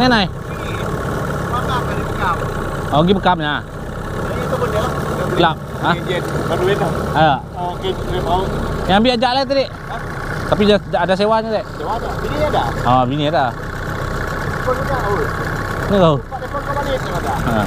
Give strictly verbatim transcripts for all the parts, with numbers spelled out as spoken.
Ini naik. Oh, pergi bekamnya. Itu pun dia. Gelap. Hah? Baru itu. Ayo. Oke, terima kasih. Yang ambil ajak lah tadi. Tapi ada sewanya dek. Sewa ada. Bini ada. Oh, bini ada. Kau juga. Ni kau. Pak telefon kau balik ada. Ha.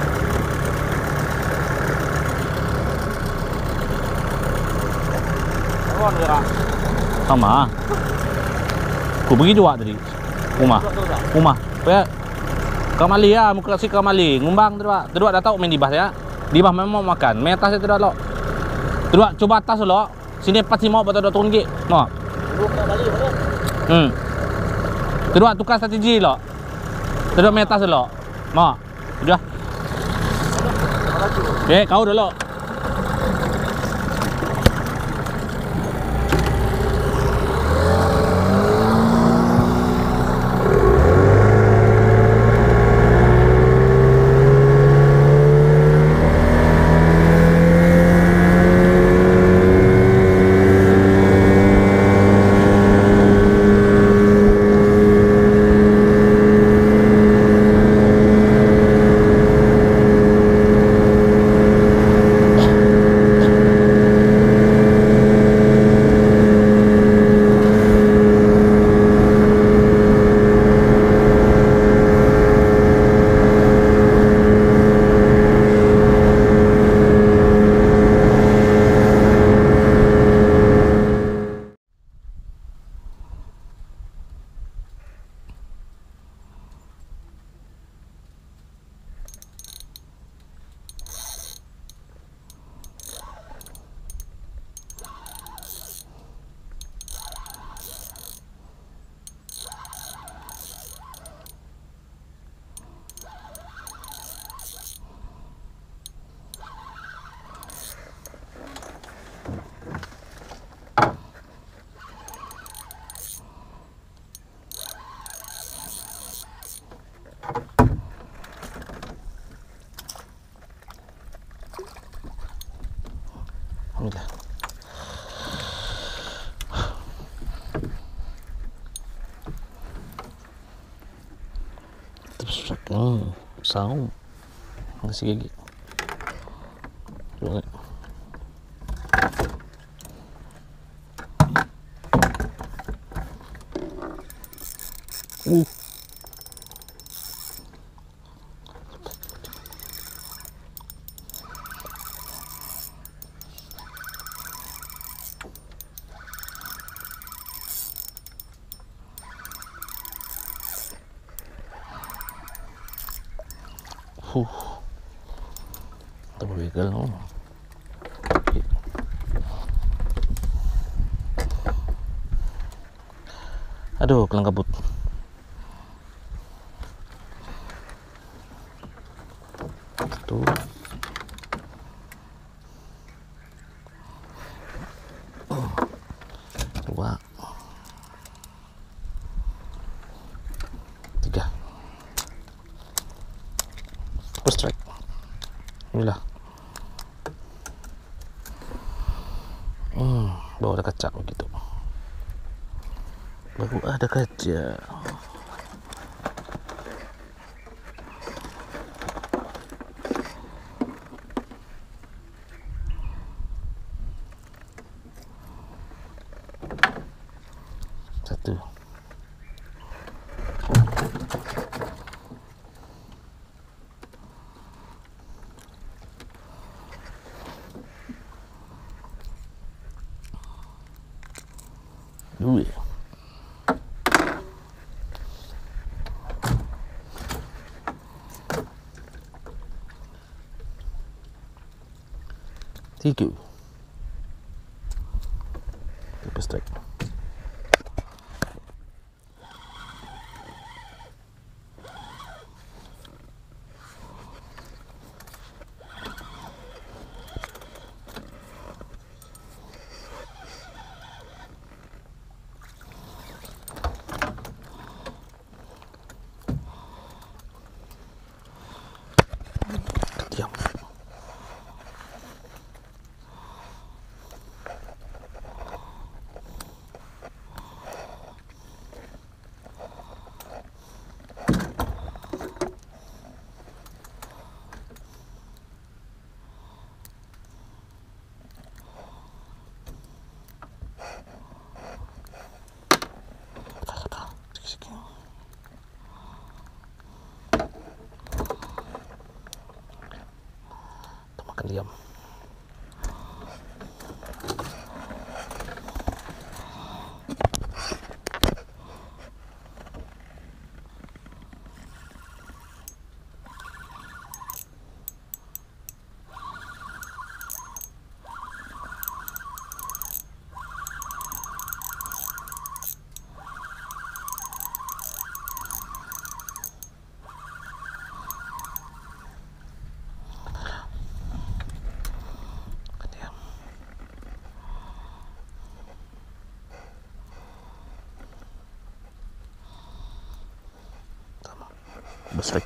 Telepon dia. Sama. Aku pergi juga tadi. Rumah. Rumah. Supaya Kamali ya, muka si Kamali ngumbang tu dak. Tu dak dah tahu main di bas ya. Di bas memang mau makan. Main atas tu dak lo. Tu dak coba atas lo. Sini empat lima betul dak turun gig. Mau. Buka balik boleh. Hmm. Tu dak tukar strategi lo. Tu dak main atas lo. Mau. Sudah. Eh, kau dulu. Alhamdulillah. Terus hmm, saung. Masih gigi. Coba. Uh. Huh. Terbegel no. Aduh, kelang kabut. Satu. Dua. Tiga. First strike. Inilah. Hmm, baru ada kaca begitu. Baru ada kaca. Satu. Dua. Tiga. Lepas strike. Diam. diam. Besar.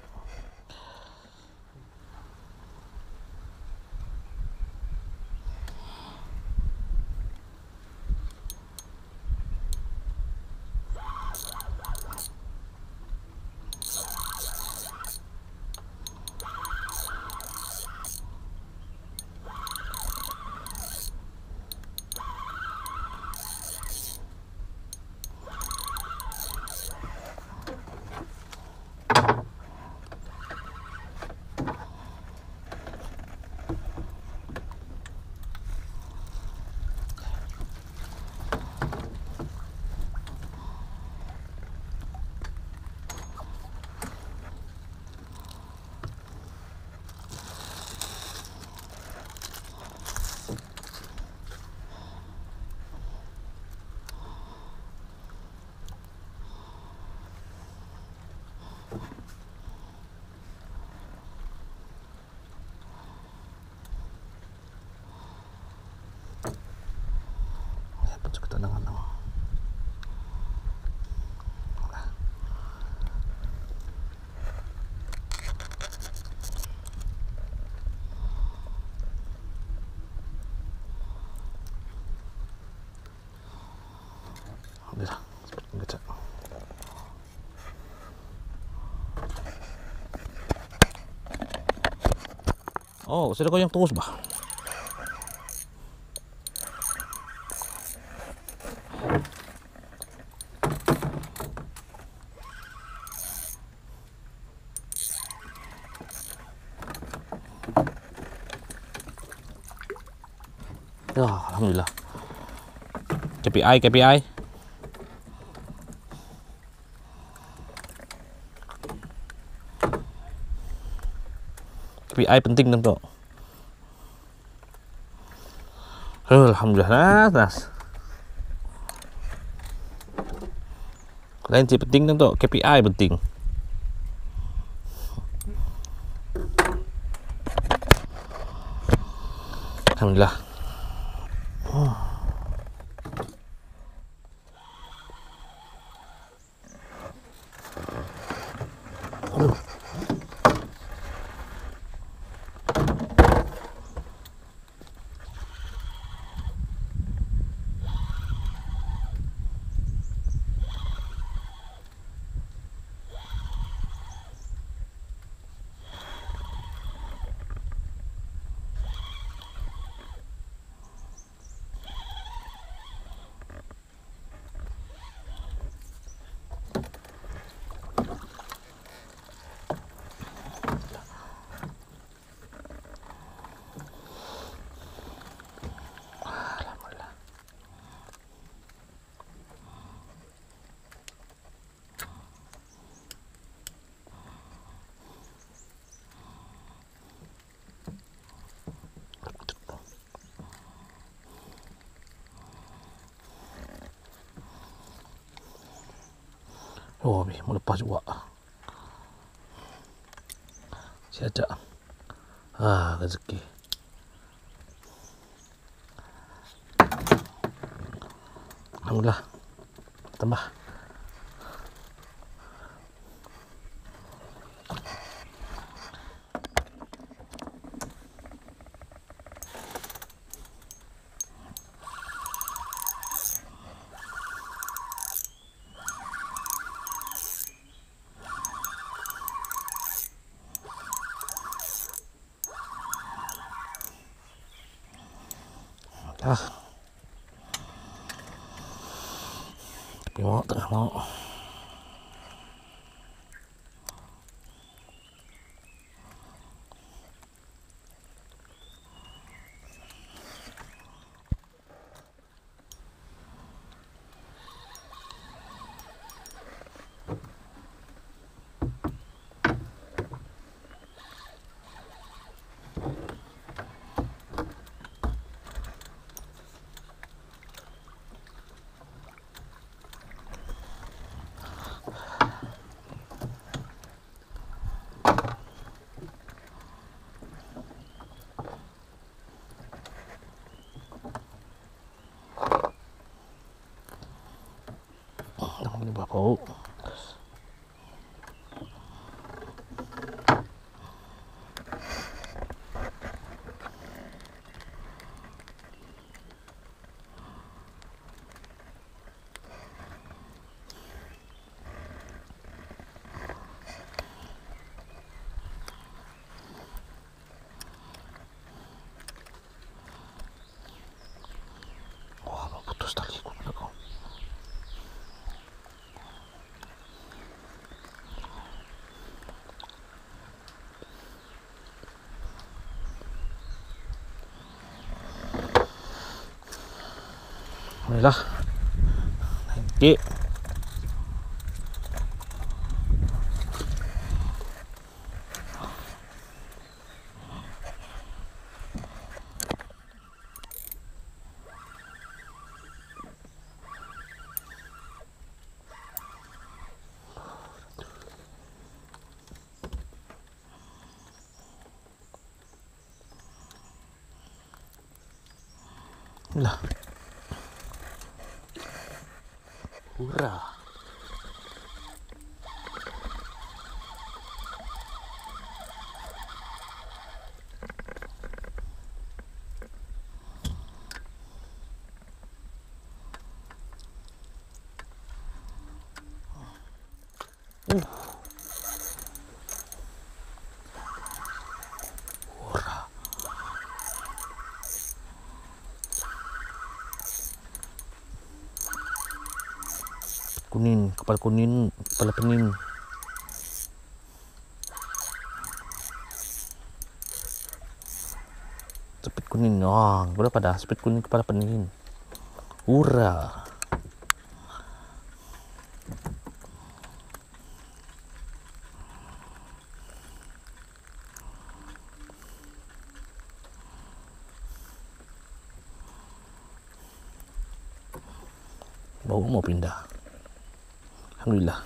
Udah, seperti baca. Oh, sudah goyang terus bah. Ya, alhamdulillah. K P I, K P I. K P I penting tentu. Alhamdulillah, nas. Lain sih penting tentu, K P I penting. Alhamdulillah. Oh. Aduh. Oh, mau lepas juga. Siapa? Ah, rezeki. Alhamdulillah. Tambah. Ah. Tapi mau tengah mau. Oh. Wah, putus tali ku kau. Inilah. Nanti. Inilah. Hurra. Uh. Hurra. Kuning, kepala kuning, kepala pening. Sepit kuning, oh, berapa dah? Sepit kuning kepala pening. Hurra. Bau mau pindah. Alhamdulillah.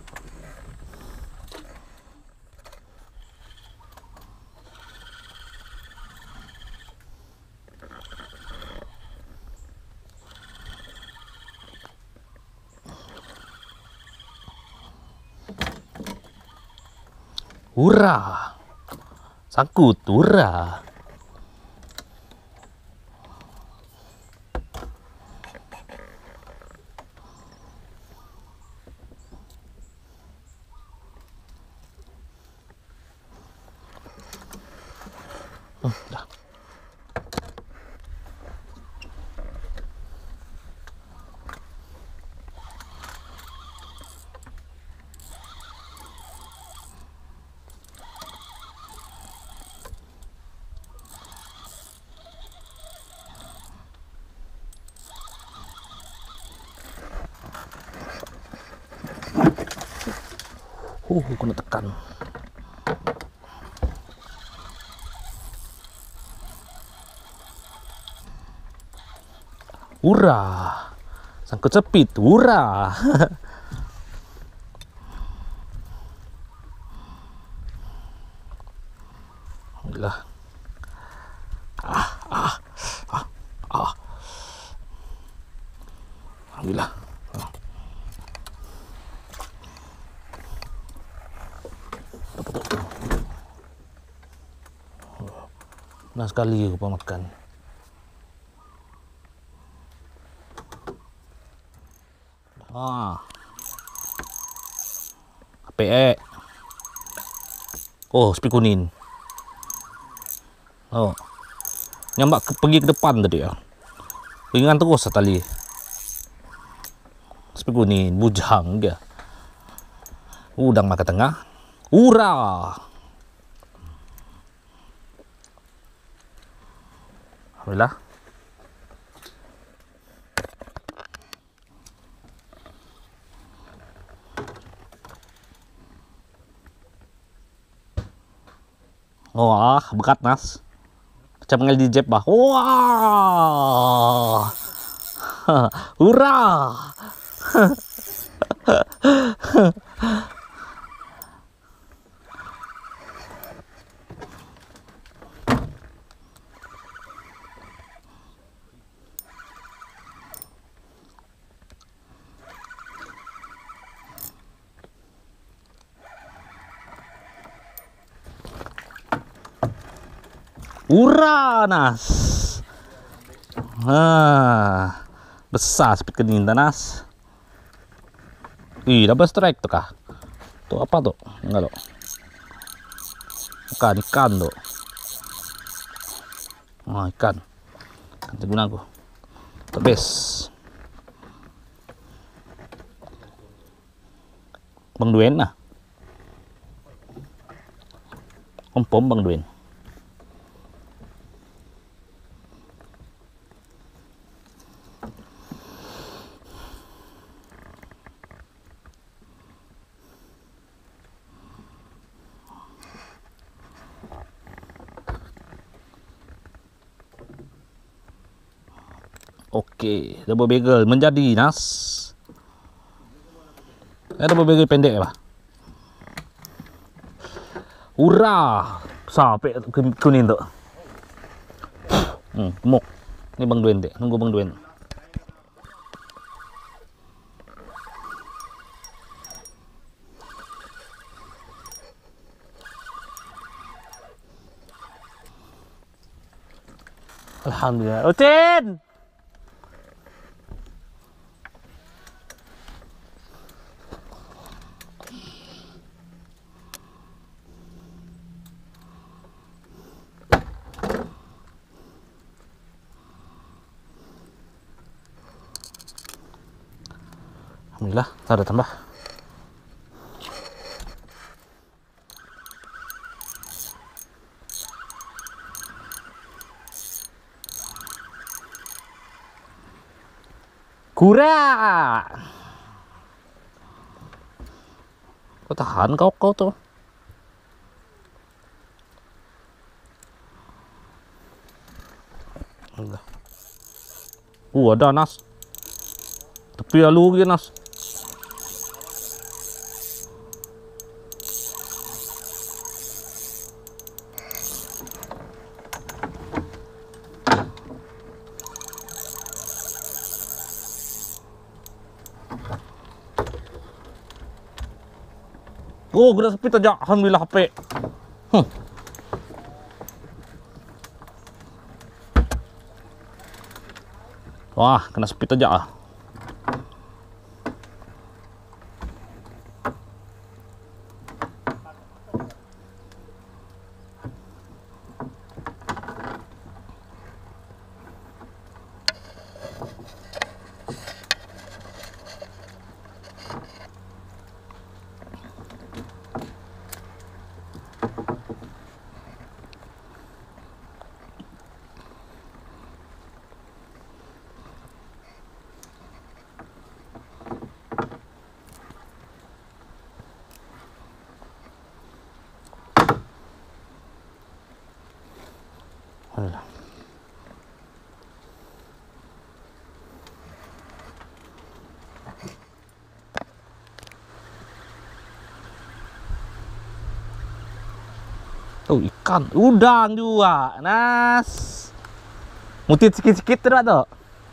Hurra. Sangkut, hurra. Hmm, dah. Uh, kena tekan. Hurra. Sangkut sepit, hurra. Alhamdulillah. Ah, ah, ah, ah. Alhamdulillah. Ah. Nah sekali aku makan. Ah. H P E. Oh, spik kuning. Oh. Nyambak ke, pergi ke depan tadi ya. Ringan terus tali. Spik kuning, bujang dia. Udang mak ke tengah. Hurra. Alhamdulillah. Wah, berat mas. Macam ngel di jeb bah. Wah. Hurra. Uranas. Ah, besar speed kening tanas. Ih, double strike tuh kah? Tuh apa tuh? Enggak tuh. Bukan ikan tuh. Oh, ikan. Ikan teguna aku. The best. Bang Duen nah. Kompom Bang Duen. Oke, double bagel menjadi nas. Eh, double bagel pendek apa? Ura, sampai kuning tuh. Hmm, gemuk. Ini Bang Duen deh, nunggu Bang Duen. Alhamdulillah. Ucin. Alhamdulillah, ada tambah. Kura. Kau tahan kau kau tuh. Uh, ada nas. Tapi ya lu gini nas. Oh, kena speed aja. Alhamdulillah H P. Hmm. Wah, kena speed aja ah. Alah. Oh, ikan, udang juga, nas. Mutit sikit-sikit tidak tuh.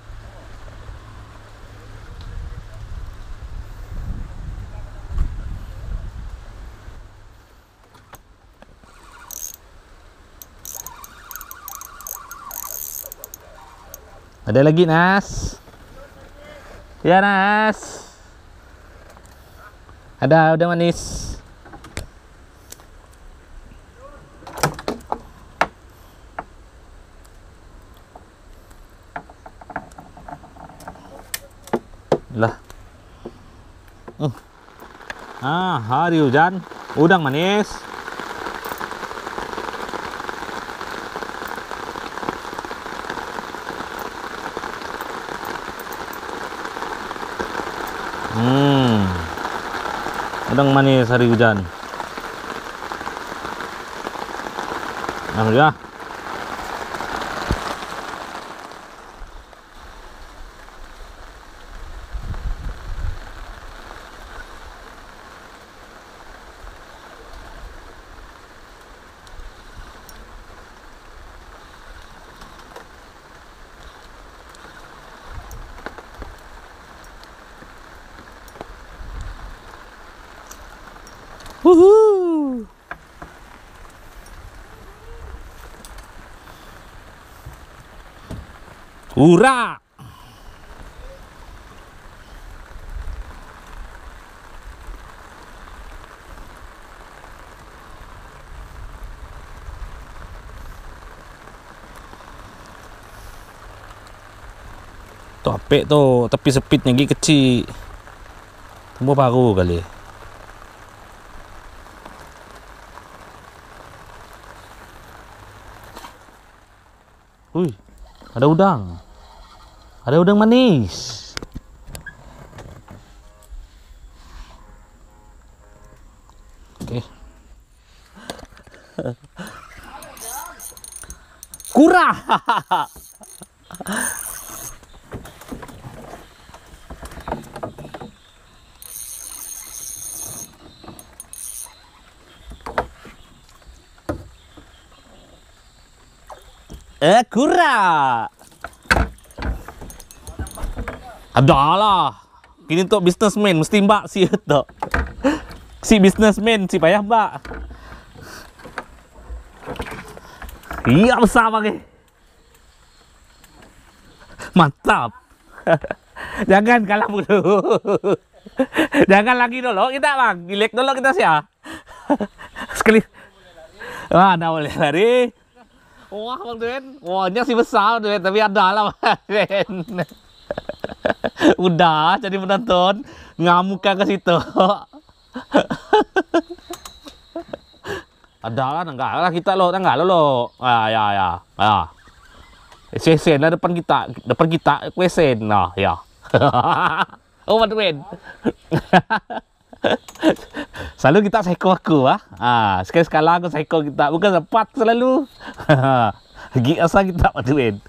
Ada lagi nas. Ya nas. Ada udang manis. Lah. Uh. Ah, hari hujan, udang manis. Hmm. Udang manis hari hujan. Alhamdulillah. Wuhuu. Ura. Tu apik tu, tapi sepitnya gigi kecil. Tembus paru kali. Ui, ada udang. Ada udang manis. Oke. Kurang. Eh, kurang. Adalah. Kini untuk businessman mesti mbak si tu. Si businessman si payah mbak. Iya besar bagi. Mantap. Jangan kalah dulu. Jangan lagi dulu kita bang. Gilek dulu kita sih ya. Sekali. Wah, dah boleh lari. Wah, Bang Duen. Wahnya sih besar, Duen. Tapi ada lah, Bang Duen. Udah, jadi penonton. Ngamuk ke situ. Ada lah, enggak lah kita lo. Enggak lo, lo. Ah, ya, ya. Ya. Sesen lah depan kita. Depan kita, kuesen. Nah, ya. Oh, Bang Duen. Selalu kita seko aku ah. Ah, sekali-sekala aku seko kita. Bukan sempat selalu. Gigi asal kita paduin.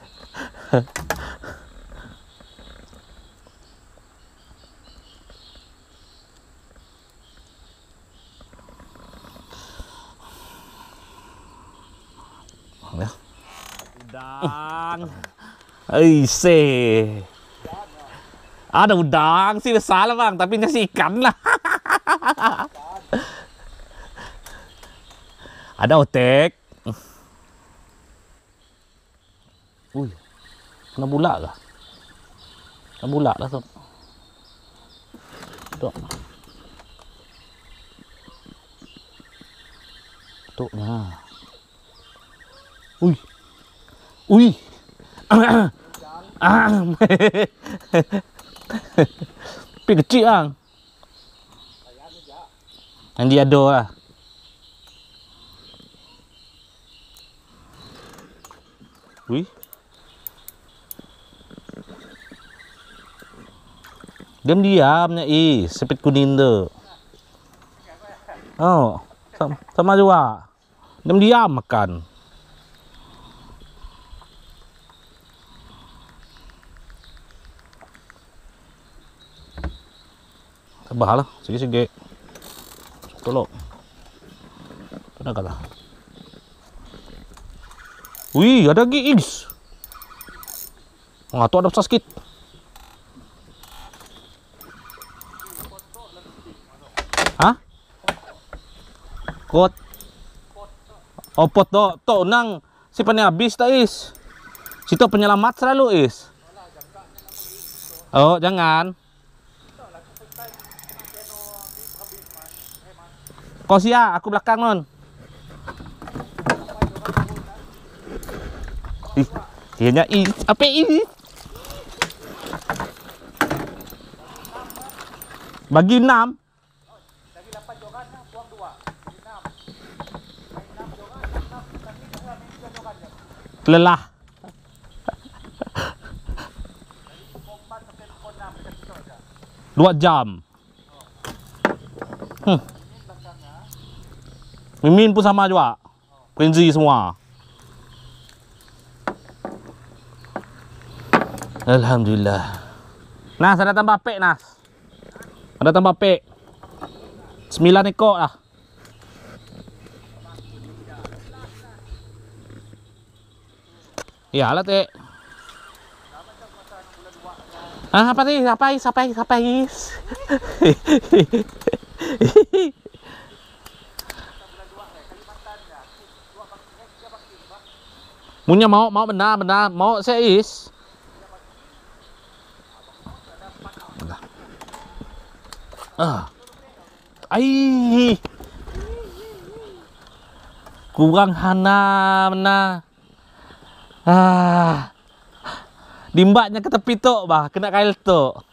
Udang. Aise. Ada udang sih besar lah bang, tapi nasi ikan lah. Ada otek. Ui, kena bulak kah? Kena bulak lah tu. Tuh. Tuh nah. Ui. Ui. Ah. Tapi kecil bang. Yang dia ada lah. Wih. Diam-diamnya ih, sepit kuning tu. Oh, sama, sama juga. Diam-diam makan. Sabarlah, sikit-sikit. Tolong. Mana kata? Wih, ada lagi is. Wah, tu ada besar sikit. Hah? Kot. Oh, pot tu. Tu nang si pani habis tak is. Situ penyelamat selalu is. Oh, jangan. Kau siap, aku belakang non. Ih, ianya ih, apa ini? Bagi enam. Lelah. Dua jam. Hmm. Mimin pun sama juga. Prinzi semua. Alhamdulillah. Nas, ada tambah pek, Nas. Ada tambah pek. Sembilan ekor lah. Ya lah, Tek. Ah, apa sih? Apa is? Apa is? Apa is? Punya mau mau benar benar mau saya is Ah. Ai. Kurang hana mana. Ah. Dimbaknya ke tepi tok bah, kena kail tok.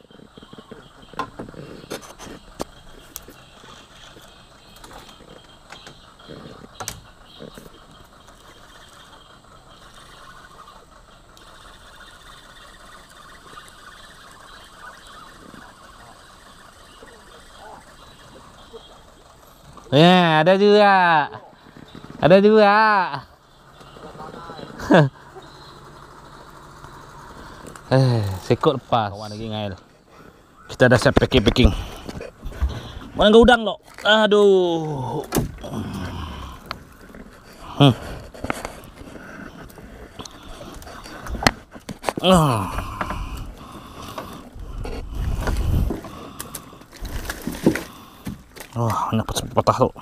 Ya, ada juga. Ada juga. Eh, sekot lepas. Kawan lagi ngail. Kita dah siap packing-packing. Mana enggak udang lo? Aduh. Hmm. Ah. Wah, oh, patah tuh.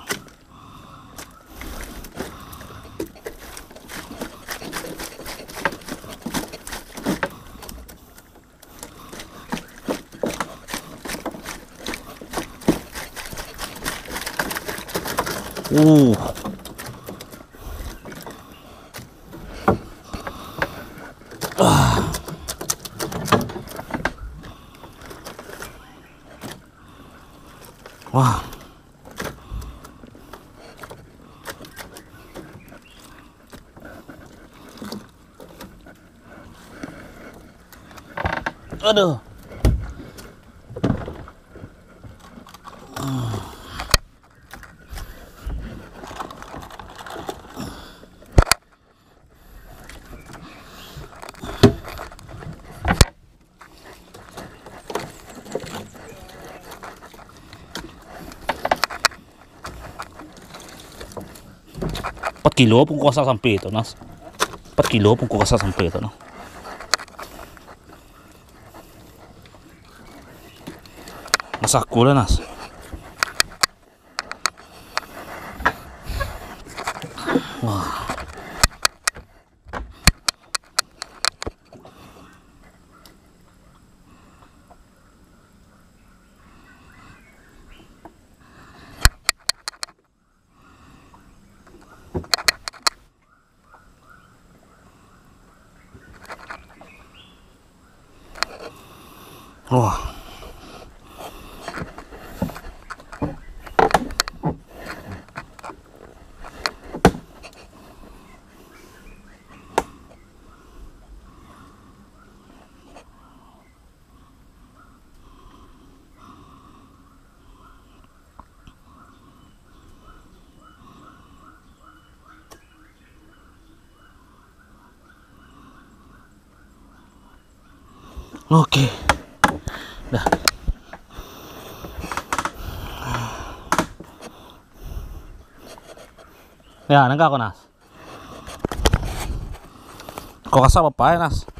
Uh. Ah. Wah. Aduh. empat kilo pun kuasa sampai itu, Nas. empat kilo pun kuasa sampai itu, no. Masaku lah, Nas. Wah. Wah. Oke. Dah. Ya, nangka aku, Nas. Kau rasa apa ya, Nas?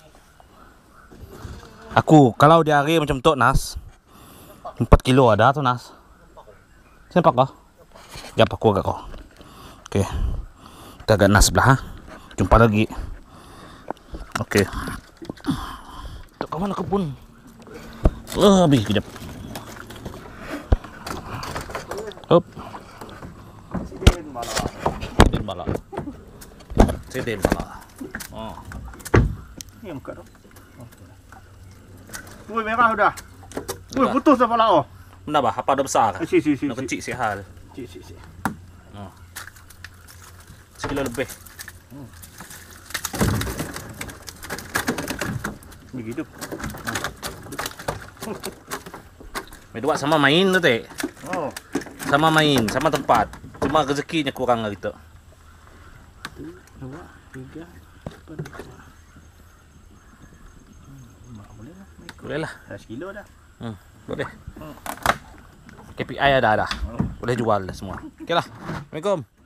Aku, kalau di hari macam tu, Nas, empat kilo ada tu, Nas. Siapa kau? Siapa aku agak kau? Oke. Kita agak Nas sebelah, ha? Jumpa lagi. Oke. Tuk kemana kebun? Oh, habis kejap. Up. Sidin bala. Sidin bala. Oh. Ni muka tu. Woi, merah dah. Woi, putus dah pala oh. Benda bah, apa dah besar? Si si si. Nak kecil si hal. Si si si. Oh. Sekilo lebih. Hmm. Ni hidup. Medua sama main tu teh. Oh. Sama main, sama tempat. Cuma rezekinya kurang lah gitu. Dua, tiga, empat, lima. Boleh lah. Boleh lah. Dah sekilo dah. Hmm, boleh. K P I ada dah. Boleh jual dah semua. Okey lah. Assalamualaikum.